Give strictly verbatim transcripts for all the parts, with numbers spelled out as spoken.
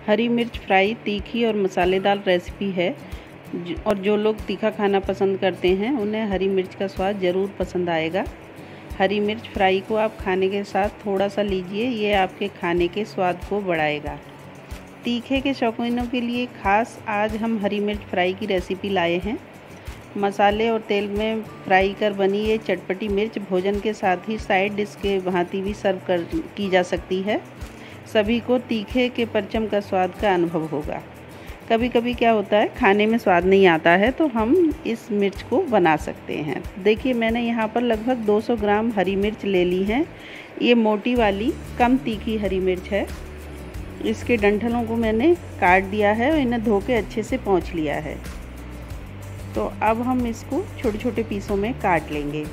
हरी मिर्च फ्राई तीखी और मसालेदार रेसिपी है और जो लोग तीखा खाना पसंद करते हैं उन्हें हरी मिर्च का स्वाद ज़रूर पसंद आएगा। हरी मिर्च फ्राई को आप खाने के साथ थोड़ा सा लीजिए, ये आपके खाने के स्वाद को बढ़ाएगा। तीखे के शौकीनों के लिए खास आज हम हरी मिर्च फ्राई की रेसिपी लाए हैं। मसाले और तेल में फ्राई कर बनी ये चटपटी मिर्च भोजन के साथ ही साइड डिश के भांति भी सर्व कर की जा सकती है। सभी को तीखे के परचम का स्वाद का अनुभव होगा। कभी कभी क्या होता है, खाने में स्वाद नहीं आता है तो हम इस मिर्च को बना सकते हैं। देखिए, मैंने यहाँ पर लगभग दो सौ ग्राम हरी मिर्च ले ली है। ये मोटी वाली कम तीखी हरी मिर्च है। इसके डंठलों को मैंने काट दिया है और इन्हें धो के अच्छे से पोंछ लिया है। तो अब हम इसको छोटे छोटे पीसों में काट लेंगे।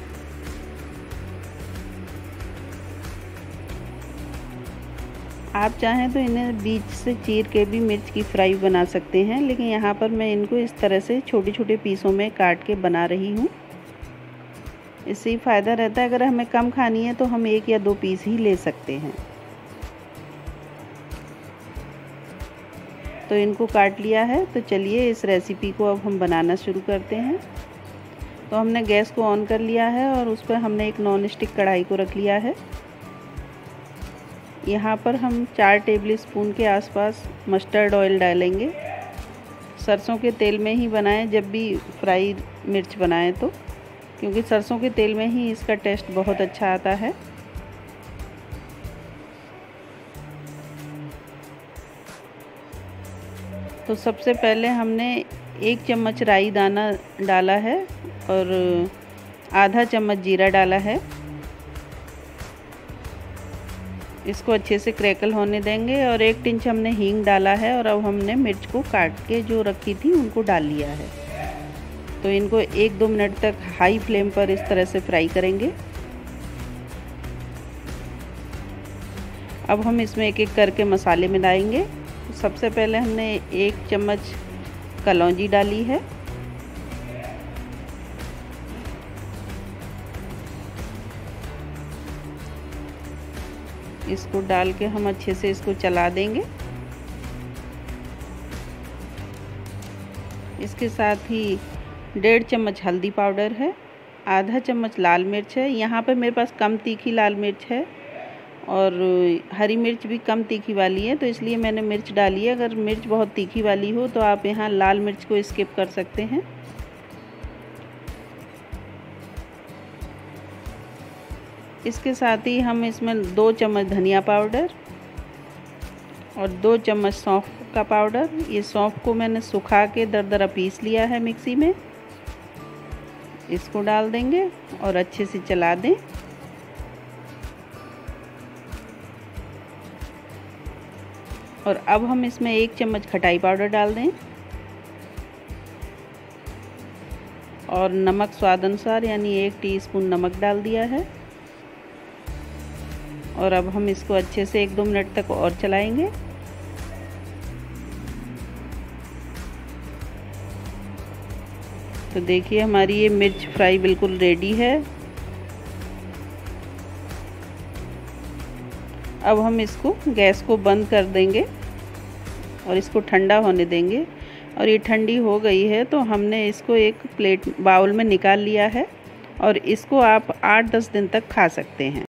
आप चाहें तो इन्हें बीच से चीर के भी मिर्च की फ्राई बना सकते हैं, लेकिन यहाँ पर मैं इनको इस तरह से छोटे छोटे पीसों में काट के बना रही हूँ। इससे फ़ायदा रहता है, अगर हमें कम खानी है तो हम एक या दो पीस ही ले सकते हैं। तो इनको काट लिया है, तो चलिए इस रेसिपी को अब हम बनाना शुरू करते हैं। तो हमने गैस को ऑन कर लिया है और उस पर हमने एक नॉन स्टिक कढ़ाई को रख लिया है। यहाँ पर हम चार टेबल स्पून के आसपास मस्टर्ड ऑयल डालेंगे। सरसों के तेल में ही बनाएं जब भी फ्राई मिर्च बनाएं तो, क्योंकि सरसों के तेल में ही इसका टेस्ट बहुत अच्छा आता है। तो सबसे पहले हमने एक चम्मच राई दाना डाला है और आधा चम्मच जीरा डाला है। इसको अच्छे से क्रैकल होने देंगे और एक टिंच हमने हींग डाला है और अब हमने मिर्च को काट के जो रखी थी उनको डाल लिया है। तो इनको एक दो मिनट तक हाई फ्लेम पर इस तरह से फ्राई करेंगे। अब हम इसमें एक एक करके मसाले मिलाएंगे। सबसे पहले हमने एक चम्मच कलौंजी डाली है। इसको डाल के हम अच्छे से इसको चला देंगे। इसके साथ ही डेढ़ चम्मच हल्दी पाउडर है, आधा चम्मच लाल मिर्च है। यहाँ पर मेरे पास कम तीखी लाल मिर्च है और हरी मिर्च भी कम तीखी वाली है, तो इसलिए मैंने मिर्च डाली है। अगर मिर्च बहुत तीखी वाली हो तो आप यहाँ लाल मिर्च को स्किप कर सकते हैं। इसके साथ ही हम इसमें दो चम्मच धनिया पाउडर और दो चम्मच सौंफ का पाउडर, ये सौंफ को मैंने सुखा के दरदरा पीस लिया है मिक्सी में, इसको डाल देंगे और अच्छे से चला दें। और अब हम इसमें एक चम्मच खटाई पाउडर डाल दें और नमक स्वाद अनुसार यानी एक टीस्पून नमक डाल दिया है। और अब हम इसको अच्छे से एक दो मिनट तक और चलाएंगे। तो देखिए, हमारी ये मिर्च फ्राई बिल्कुल रेडी है। अब हम इसको गैस को बंद कर देंगे और इसको ठंडा होने देंगे। और ये ठंडी हो गई है तो हमने इसको एक प्लेट बाउल में निकाल लिया है और इसको आप आठ दस दिन तक खा सकते हैं।